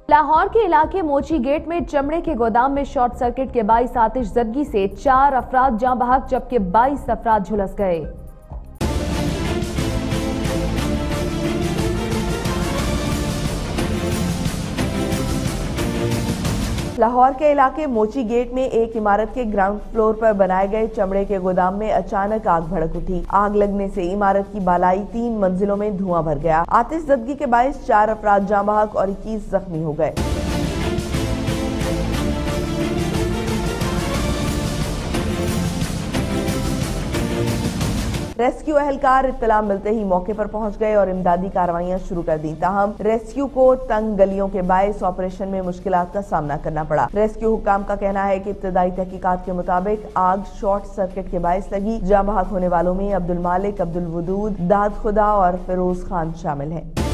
लाहौर के इलाके मोची गेट में चमड़े के गोदाम में शॉर्ट सर्किट के बाइस आतिशज़दगी से 4 अफराद जाँ बहक जबकि 22 अफराद झुलस गए। लाहौर के इलाके मोची गेट में एक इमारत के ग्राउंड फ्लोर पर बनाए गए चमड़े के गोदाम में अचानक आग भड़क उठी। आग लगने से इमारत की बालाई 3 मंजिलों में धुआं भर गया। आतिशज़दगी के बाइस 4 अफराद जाँ बहक और 21 जख्मी हो गए। रेस्क्यू एहलकार इत्तला मिलते ही मौके पर पहुंच गए और इमदादी कार्रवाइयां शुरू कर दी। ताहम रेस्क्यू को तंग गलियों के बायस ऑपरेशन में मुश्किलात का सामना करना पड़ा। रेस्क्यू हुकाम का कहना है कि इब्तदाई तहकीकात के मुताबिक आग शॉर्ट सर्किट के बायस लगी। जाँ बहक होने वालों में अब्दुल मालिक, अब्दुल वदूद, दाद खुदा और फिरोज खान शामिल हैं।